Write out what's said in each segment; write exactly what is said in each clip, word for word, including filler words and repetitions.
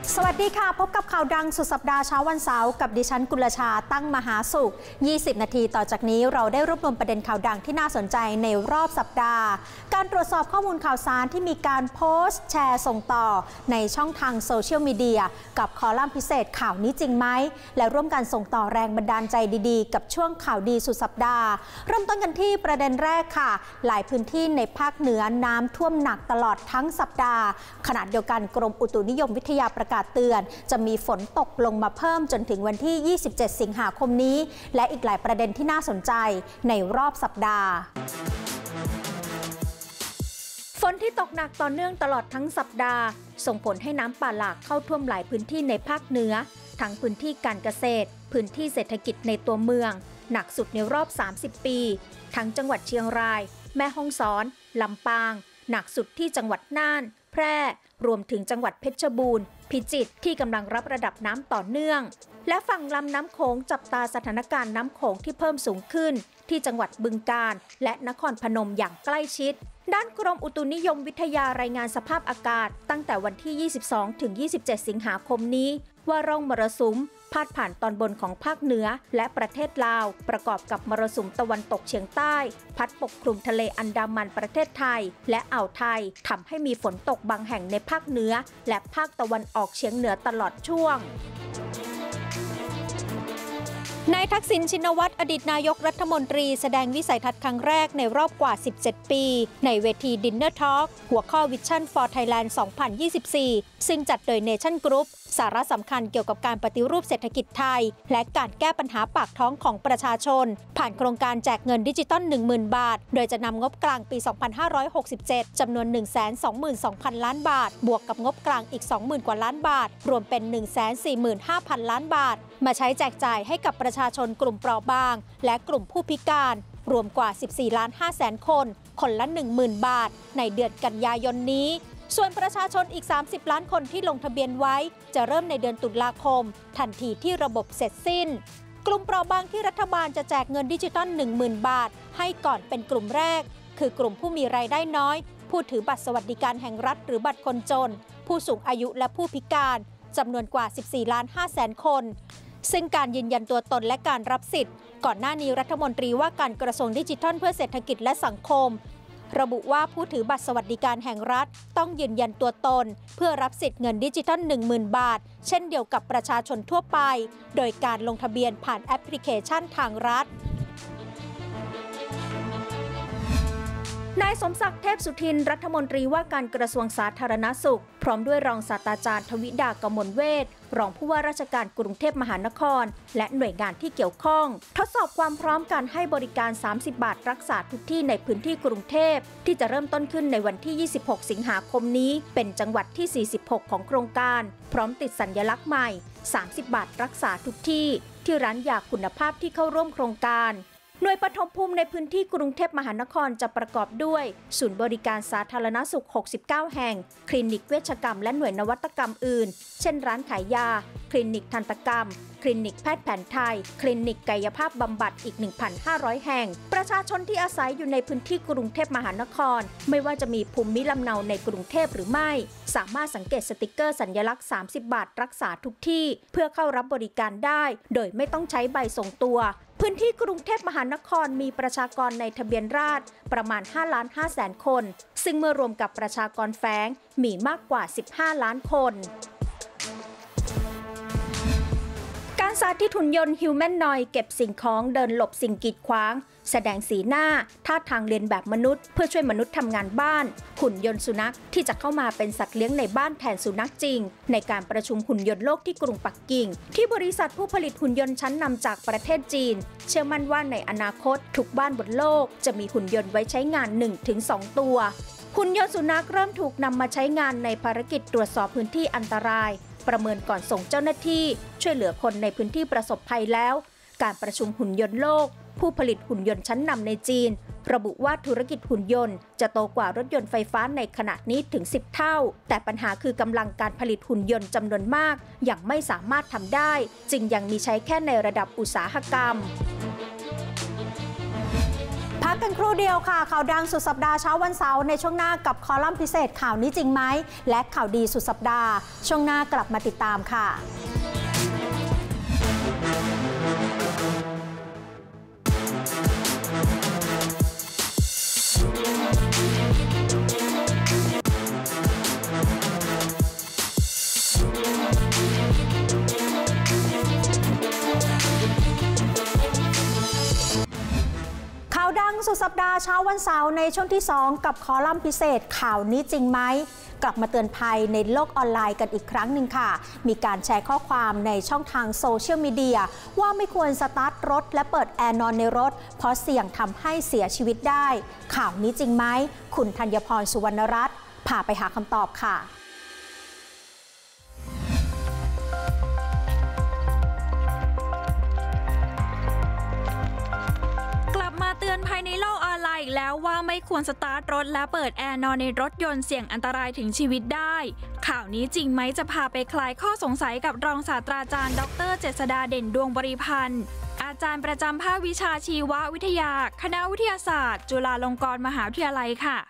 สวัสดีค่ะพบกับข่าวดังสุดสัปดาห์เช้าวันเสาร์กับดิฉันกุลชาตั้งมหาสุขยี่สิบนาทีต่อจากนี้เราได้รวบรวมประเด็นข่าวดังที่น่าสนใจในรอบสัปดาห์การตรวจสอบข้อมูลข่าวสารที่มีการโพสต์แชร์ส่งต่อในช่องทางโซเชียลมีเดียกับคอลัมน์พิเศษข่าวนี้จริงไหมและร่วมกันส่งต่อแรงบันดาลใจดีๆกับช่วงข่าวดีสุดสัปดาห์เริ่มต้นกันที่ประเด็นแรกค่ะหลายพื้นที่ในภาคเหนือน้ำท่วมหนักตลอดทั้งสัปดาห์ขณะเดียวกันกรมอุตุนิยมวิทยาประกาศเตือนจะมีฝนตกลงมาเพิ่มจนถึงวันที่ยี่สิบเจ็ดสิงหาคมนี้และอีกหลายประเด็นที่น่าสนใจในรอบสัปดาห์ฝนที่ตกหนักต่อเนื่องตลอดทั้งสัปดาห์ส่งผลให้น้ำป่าหลากเข้าท่วมหลายพื้นที่ในภาคเหนือทั้งพื้นที่การเกษตรพื้นที่เศรษฐกิจในตัวเมืองหนักสุดในรอบสามสิบปีทั้งจังหวัดเชียงรายแม่ฮ่องสอนลำปางหนักสุดที่จังหวัดน่านแพร่รวมถึงจังหวัดเพชรบูรณ์พิจิตรที่กำลังรับระดับน้ำต่อเนื่องและฝั่งลำน้ำโขงจับตาสถานการณ์น้ำโขงที่เพิ่มสูงขึ้นที่จังหวัดบึงกาฬและนครพนมอย่างใกล้ชิดด้านกรมอุตุนิยมวิทยารายงานสภาพอากาศตั้งแต่วันที่ยี่สิบสองถึงยี่สิบเจ็ดสิงหาคมนี้ว่าร่องมรสุมพาดผ่านตอนบนของภาคเหนือและประเทศลาวประกอบกับมรสุมตะวันตกเฉียงใต้พัดปกคลุมทะเลอันดามันประเทศไทยและอ่าวไทยทำให้มีฝนตกบางแห่งในภาคเหนือและภาคตะวันออกเฉียงเหนือตลอดช่วงนายทักษิณชินวัตรอดีตนายกรัฐมนตรีแสดงวิสัยทัศน์ครั้งแรกในรอบกว่าสิบเจ็ดปีในเวที Dinner Talk หัวข้อ Vision for Thailand สองพันยี่สิบสี่ซึ่งจัดโดย Nation Group สาระสำคัญเกี่ยวกับการปฏิรูปเศรษฐกิจไทยและการแก้ปัญหาปากท้องของประชาชนผ่านโครงการแจกเงินดิจิตอล หนึ่งหมื่น บาทโดยจะนำงบกลางปี สองพันห้าร้อยหกสิบเจ็ด จำนวน หนึ่งแสนสองหมื่นสองพัน ล้านบาทบวกกับงบกลางอีก สองหมื่น กว่าล้านบาทรวมเป็น หนึ่งแสนสี่หมื่นห้าพัน ล้านบาทมาใช้แจกจ่ายให้กับประชาชนกลุ่มเปราะบางและกลุ่มผู้พิการรวมกว่า สิบสี่ล้านห้าแสน คนคนละ หนึ่งหมื่น บาทในเดือนกันยายนนี้ส่วนประชาชนอีกสามสิบล้านคนที่ลงทะเบียนไว้จะเริ่มในเดือนตุลาคมทันทีที่ระบบเสร็จสิ้นกลุ่มเปราะบางที่รัฐบาลจะแจกเงินดิจิตอล หนึ่งหมื่น บาทให้ก่อนเป็นกลุ่มแรกคือกลุ่มผู้มีรายได้น้อยผู้ถือบัตรสวัสดิการแห่งรัฐหรือบัตรคนจนผู้สูงอายุและผู้พิการจำนวนกว่า สิบสี่ล้านห้าแสน คนซึ่งการยืนยันตัวตนและการรับสิทธิ์ก่อนหน้านี้รัฐมนตรีว่าการกระทรวงดิจิทัลเพื่อเศรษฐกิจและสังคมระบุว่าผู้ถือบัตรสวัสดิการแห่งรัฐต้องยืนยันตัวตนเพื่อรับสิทธิ์เงินดิจิทัล หนึ่งหมื่น บาทเช่นเดียวกับประชาชนทั่วไปโดยการลงทะเบียนผ่านแอปพลิเคชันทางรัฐนายสมศักดิ์เทพสุทินรัฐมนตรีว่าการกระทรวงสาธารณสุขพร้อมด้วยรองศาสตราจารย์ทวิดากมลเวชรองผู้ว่าราชการกรุงเทพมหานครและหน่วยงานที่เกี่ยวข้องทดสอบความพร้อมการให้บริการสามสิบบาทรักษาทุกที่ในพื้นที่กรุงเทพที่จะเริ่มต้นขึ้นในวันที่ยี่สิบหกสิงหาคมนี้เป็นจังหวัดที่สี่สิบหกของโครงการพร้อมติดสัญลักษณ์ใหม่สามสิบบาทรักษาทุกที่ที่ร้านยาคุณภาพที่เข้าร่วมโครงการหน่วยปฐมภูมิในพื้นที่กรุงเทพมหานครจะประกอบด้วยศูนย์บริการสาธารณสุขหกสิบเก้าแห่งคลินิกเวชกรรมและหน่วยนวัตกรรมอื่นเช่นร้านขายยาคลินิกทันตกรรมคลินิกแพทย์แผนไทยคลินิกกายภาพบำบัดอีก หนึ่งพันห้าร้อย แห่งประชาชนที่อาศัยอยู่ในพื้นที่กรุงเทพมหานครไม่ว่าจะมีภูมิลำเนาในกรุงเทพหรือไม่สามารถสังเกตสติกเกอร์สัญลักษณ์สามสิบบาทรักษาทุกที่เพื่อเข้ารับบริการได้โดยไม่ต้องใช้ใบส่งตัวพื้นที่กรุงเทพมหานครมีประชากรในทะเบียนราษฎร์ประมาณห้าล้านห้าแสนคนซึ่งเมื่อรวมกับประชากรแฝงมีมากกว่าสิบห้าล้านคนการสาธิตหุ่นยนต์ฮิวแมนนอยด์เก็บสิ่งของเดินหลบสิ่งกีดขวางแสดงสีหน้าท่าทางเลียนแบบมนุษย์เพื่อช่วยมนุษย์ทำงานบ้านหุ่นยนต์สุนัขที่จะเข้ามาเป็นสัตว์เลี้ยงในบ้านแทนสุนัขจริงในการประชุมหุ่นยนต์โลกที่กรุงปักกิ่งที่บริษัทผู้ผลิตหุ่นยนต์ชั้นนำจากประเทศจีนเชื่อมั่นว่าในอนาคตทุกบ้านบนโลกจะมีหุ่นยนต์ไว้ใช้งาน หนึ่งถึงสอง ตัวหุ่นยนต์สุนัขเริ่มถูกนำมาใช้งานในภารกิจตรวจสอบพื้นที่อันตรายประเมินก่อนส่งเจ้าหน้าที่ช่วยเหลือคนในพื้นที่ประสบภัยแล้วการประชุมหุ่นยนต์โลกผู้ผลิตหุ่นยนต์ชั้นนำในจีนระบุว่าธุรกิจหุ่นยนต์จะโตกว่ารถยนต์ไฟฟ้าในขณะนี้ถึงสิบเท่าแต่ปัญหาคือกำลังการผลิตหุ่นยนต์จำนวนมากยังไม่สามารถทำได้จึงยังมีใช้แค่ในระดับอุตสาหกรรม พักกันครู่เดียวค่ะข่าวดังสุดสัปดาห์เช้าวันเสาร์ในช่วงหน้ากับคอลัมน์พิเศษข่าวนี้จริงไหมและข่าวดีสุดสัปดาห์ช่วงหน้ากลับมาติดตามค่ะสุดสัปดาห์เช้าวันเสาร์ในช่วงที่สองกับคอลัมน์พิเศษข่าวนี้จริงไหมกลับมาเตือนภัยในโลกออนไลน์กันอีกครั้งหนึ่งค่ะมีการแชร์ข้อความในช่องทางโซเชียลมีเดียว่าไม่ควรสตาร์ทรถและเปิดแอร์นอนในรถเพราะเสี่ยงทำให้เสียชีวิตได้ข่าวนี้จริงไหมคุณธัญพรสุวรรณรัตน์พาไปหาคำตอบค่ะเตือนภัยในโลกออนไลน์อีกแล้วว่าไม่ควรสตาร์ทรถและเปิดแอร์นอนในรถยนต์เสี่ยงอันตรายถึงชีวิตได้ข่าวนี้จริงไหมจะพาไปคลายข้อสงสัยกับรองศาสตราจารย์ดรเจษฎาเด่นดวงบริพันธ์อาจารย์ประจำภาควิชาชีววิทยาคณะวิทยาศาสตร์จุฬาลงกรณ์มหาวิทยาลัยค่ะ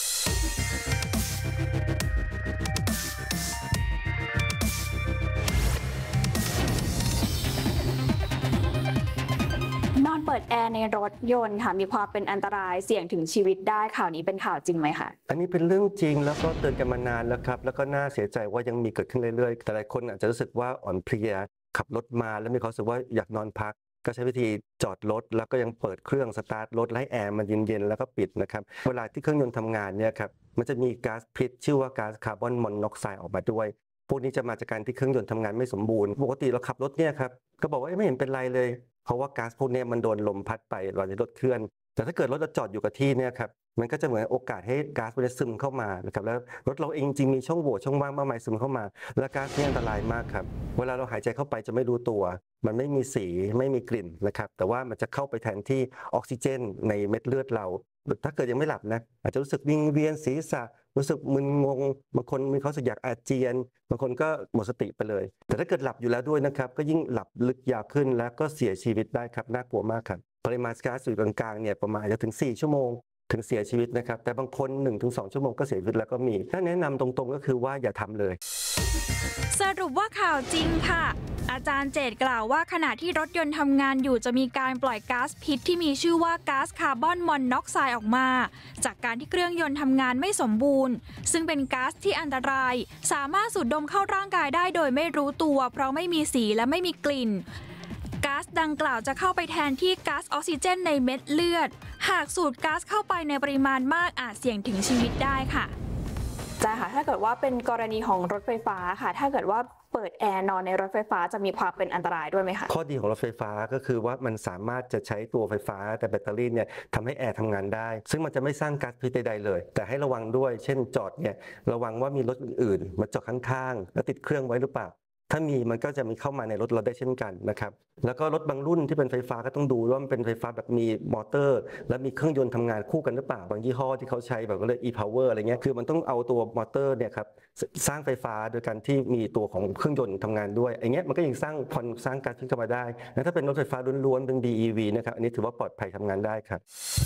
นอนเปิดแอร์ในรถยนต์ค่ะมีความเป็นอันตรายเสี่ยงถึงชีวิตได้ข่าวนี้เป็นข่าวจริงไหมคะอันนี้เป็นเรื่องจริงแล้วก็เตือนกันมานานแล้วครับแล้วก็น่าเสียใจว่ายังมีเกิดขึ้นเรื่อยๆแต่หลายคนอาจจะรู้สึกว่าอ่อนเพลียขับรถมาแล้วมีความรู้สึกว่าอยากนอนพักก็ใช้วิธีจอดรถแล้วก็ยังเปิดเครื่องสตาร์ทรถให้แอร์มันเย็นๆแล้วก็ปิดนะครับเวลาที่เครื่องยนต์ทำงานเนี่ยครับมันจะมีก๊าซพิษชื่อว่าก๊าซคาร์บอนมอนอกไซด์ออกมาด้วยพวกนี้จะมาจากการที่เครื่องยนต์ทำงานไม่สมบูรณ์ปกติเราขับรถเนี่ยครับก็บอกว่าไม่เห็นเป็นไรเลยเพราะว่าก๊าซพวกนี้มันโดนลมพัดไปเราจะรถเคลื่อนแต่ถ้าเกิดรถเราจอดอยู่กับที่เนี่ยครับมันก็จะเหมือนโอกาสให้ก๊าซมันซึมเข้ามานะครับแล้วรถเราเองจริงมีช่องโหว่ช่องว่างมากมายซึมเข้ามาและก๊าซนี่อันตรายมากครับเวลาเราหายใจเข้าไปจะไม่รู้ตัวมันไม่มีสีไม่มีกลิ่นนะครับแต่ว่ามันจะเข้าไปแทนที่ออกซิเจนในเม็ดเลือดเราถ้าเกิดยังไม่หลับนะอาจจะรู้สึกวิงเวียนศีรษะรู้สึกมึนงงบางคนมีเขาสึกอยากอาเจียนบางคนก็หมดสติไปเลยแต่ถ้าเกิดหลับอยู่แล้วด้วยนะครับก็ยิ่งหลับลึกยาวขึ้นแล้วก็เสียชีวิตได้ครับน่ากลัวมากครับปริมาณก๊าซอยู่กลางๆเนี่ยประมาณจะถึงสี่ชั่วโมงถึงเสียชีวิตนะครับแต่บางคน หนึ่งถึงสอง ชั่วโมงก็เสียชีวิตแล้วก็มีถ้าแนะนำตรงๆก็คือว่าอย่าทำเลยสรุปว่าข่าวจริงค่ะอาจารย์เจตกล่าวว่าขณะที่รถยนต์ทำงานอยู่จะมีการปล่อยก๊าซพิษที่มีชื่อว่าก๊าซคาร์บอนมอนอกไซด์ออกมาจากการที่เครื่องยนต์ทำงานไม่สมบูรณ์ซึ่งเป็นก๊าซที่อันตรายสามารถสูดดมเข้าร่างกายได้โดยไม่รู้ตัวเพราะไม่มีสีและไม่มีกลิ่นก๊าซดังกล่าวจะเข้าไปแทนที่ก๊าซออกซิเจนในเม็ดเลือดหากสูดก๊าซเข้าไปในปริมาณมากอาจเสี่ยงถึงชีวิตได้ค่ะใช่ค่ะถ้าเกิดว่าเป็นกรณีของรถไฟฟ้าค่ะถ้าเกิดว่าเปิดแอร์นอนในรถไฟฟ้าจะมีความเป็นอันตรายด้วยไหมคะข้อดีของรถไฟฟ้าก็คือว่ามันสามารถจะใช้ตัวไฟฟ้าแต่แบตเตอรี่เนี่ยทำให้แอร์ทำงานได้ซึ่งมันจะไม่สร้างก๊าซพิษใดๆเลยแต่ให้ระวังด้วยเช่นจอดเนี่ยระวังว่ามีรถอื่นๆมาจอดข้างๆแล้วติดเครื่องไว้หรือเปล่าถ้ามีมันก็จะมีเข้ามาในรถเราได้เช่นกันนะครับแล้วก็รถบางรุ่นที่เป็นไฟฟ้าก็ต้องดูว่ามันเป็นไฟฟ้าแบบมีมอเตอร์และมีเครื่องยนต์ทำงานคู่กันหรือเปล่าบางยี่ห้อที่เขาใช้แบบก็เลย e-power อะไรเงี้ยคือมันต้องเอาตัวมอเตอร์เนี่ยครับสร้างไฟฟ้าโดยการที่มีตัวของเครื่องยนต์ทำงานด้วยไอ้เงี้ยมันก็ยังสร้างพอนสร้างการขึ้นมาได้แล้วถ้าเป็นรถไฟฟ้าล้วนๆเป็น ดี อี วี นะครับอันนี้ถือว่าปลอดภัยทำงานได้ครับ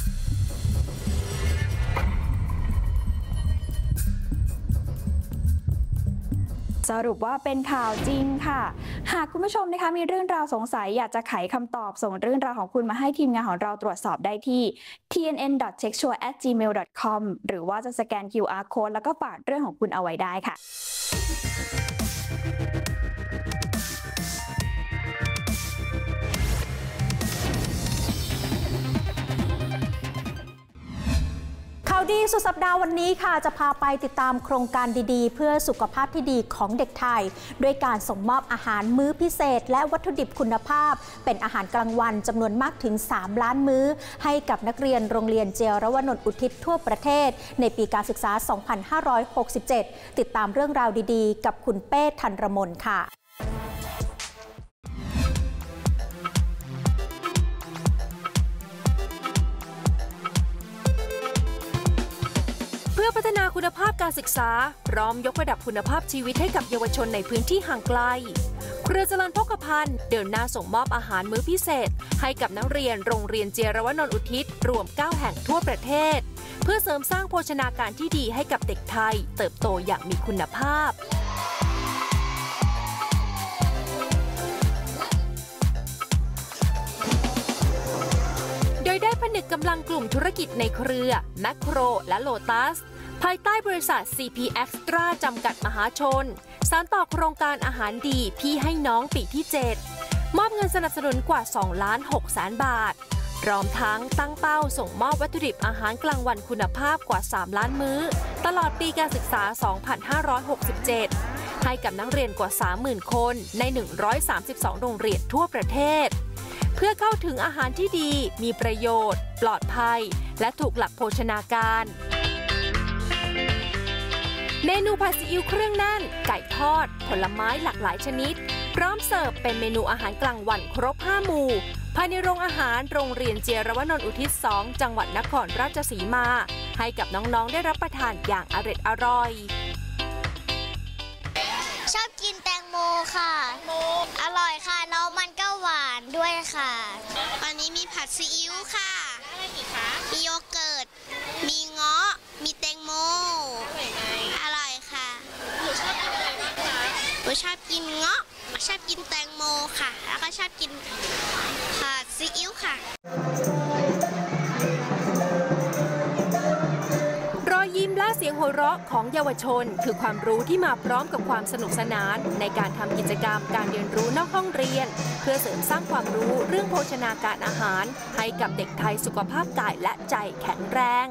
สรุปว่าเป็นข่าวจริงค่ะหากคุณผู้ชมนะคะมีเรื่องราวสงสัยอยากจะไขคำตอบส่งเรื่องราวของคุณมาให้ทีมงานของเราตรวจสอบได้ที่ ที เอ็น เอ็น ดอท เช็คชัวร์ แอท จีเมล ดอท คอม หรือว่าจะสแกน คิว อาร์ Code แล้วก็ฝากเรื่องของคุณเอาไว้ได้ค่ะข่าวดีสุดสัปดาห์วันนี้ค่ะจะพาไปติดตามโครงการดีๆเพื่อสุขภาพที่ดีของเด็กไทยด้วยการส่งมอบอาหารมื้อพิเศษและวัตถุดิบคุณภาพเป็นอาหารกลางวันจำนวนมากถึงสามล้านมื้อให้กับนักเรียนโรงเรียนเจียรวนนท์อุทิศทั่วประเทศในปีการศึกษา สองพันห้าร้อยหกสิบเจ็ด ติดตามเรื่องราวดีๆกับคุณเป้ธันรมนค่ะอพัฒนาคุณภาพการศึกษาพร้อมยกระดับคุณภาพชีวิตให้กับเยาวชนในพื้นที่ห่างไกลเครือเจริญโภคภัณฑ์เดินหน้าส่งมอบอาหารมื้อพิเศษให้กับนักเรียนโรงเรียนเจรวนนท์อุทิศรวมเก้าแห่งทั่วประเทศเพื่อเสริมสร้างโภชนาการที่ดีให้กับเด็กไทยเติบโตอย่างมีคุณภาพโดยได้ผนึกกำลังกลุ่มธุรกิจในเครือแมคโครและโลตัสภายใต้บริษัท ซี พี Extra จำกัดมหาชนสานต่อโครงการอาหารดีพี่ให้น้องปีที่เจ็ดมอบเงินสนับสนุนกว่าสองล้านหกแสนบาทพร้อมทั้งตั้งเป้าส่งมอบวัตถุดิบอาหารกลางวันคุณภาพกว่าสามล้านมื้อตลอดปีการศึกษา สองพันห้าร้อยหกสิบเจ็ด ให้กับนักเรียนกว่า สามหมื่น คนใน หนึ่งร้อยสามสิบสอง โรงเรียนทั่วประเทศเพื่อเข้าถึงอาหารที่ดีมีประโยชน์ปลอดภัยและถูกหลักโภชนาการเมนูผัดซีอิ๊วเครื่องแน่นไก่ทอดผลไม้หลากหลายชนิดพร้อมเสิร์ฟเป็นเมนูอาหารกลางวันครบห้าหมู่ภายในโรงอาหารโรงเรียนเจรวนนท์อุทิศสองจังหวัดนครราชสีมาให้กับน้องๆได้รับประทานอย่างอร่อยอร่อยชอบกินแตงโมค่ะอร่อยค่ะแล้วมันก็หวานด้วยค่ะวันนี้มีผัดซีอิ๊วค่ะมีโยเกิร์ตมีเงาะมีแตงโมอร่อยค่ะหนูชอบกินอะไรบ้างคะหนูชอบกินเงาะชอบกินแตงโมค่ะแล้วก็ชอบกินผัดซีอิ๊วค่ะรอยยิ้มและเสียงหัวเราะของเยาวชนคือความรู้ที่มาพร้อมกับความสนุกสนานในการทำกิจกรรมการเรียนรู้นอกห้องเรียนเพื่อเสริมสร้างความรู้เรื่องโภชนาการอาหารให้กับเด็กไทยสุขภาพกายและใจแข็งแรง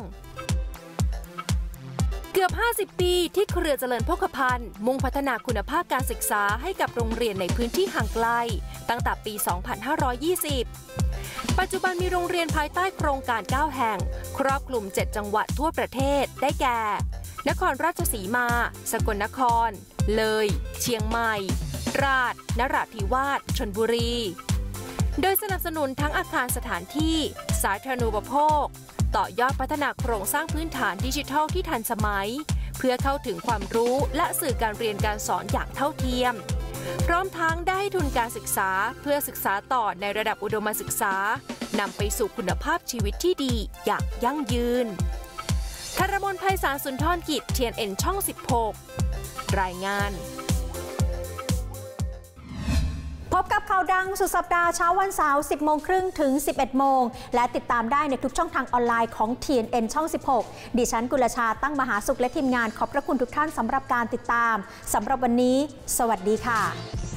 เกือบห้าสิบปีที่เครือเจริญโภคภัณฑ์มุ่งพัฒนาคุณภาพการศึกษาให้กับโรงเรียนในพื้นที่ห่างไกลตั้งแต่ปี สองพันห้าร้อยยี่สิบ ปัจจุบันมีโรงเรียนภายใต้โครงการเก้าแห่งครอบคลุมเจ็ดจังหวัดทั่วประเทศได้แก่นครราชสีมาสกลนครเลยเชียงใหม่ราษฎร์นราธิวาสชลบุรีโดยสนับสนุนทั้งอาคารสถานที่สาธารณูปโภคต่อยอดพัฒนาโครงสร้างพื้นฐานดิจิทัลที่ทันสมัยเพื่อเข้าถึงความรู้และสื่อการเรียนการสอนอย่างเท่าเทียมพร้อมทั้งได้ให้ทุนการศึกษาเพื่อศึกษาต่อในระดับอุดมศึกษานำไปสู่คุณภาพชีวิตที่ดีอย่างยั่งยืนธารมน ไพศาลสุนทรกิจ ที เอ็น เอ็น ช่อง สิบหก รายงานพบกับข่าวดังสุดสัปดาห์เช้าวันเสาร์ สิบโมงครึ่งถึง สิบเอ็ดโมงและติดตามได้ในทุกช่องทางออนไลน์ของ ที เอ็น เอ็น ช่อง สิบหก ดิฉันกุลชาตั้งมหาสุขและทีมงานขอบพระคุณทุกท่านสำหรับการติดตามสำหรับวันนี้สวัสดีค่ะ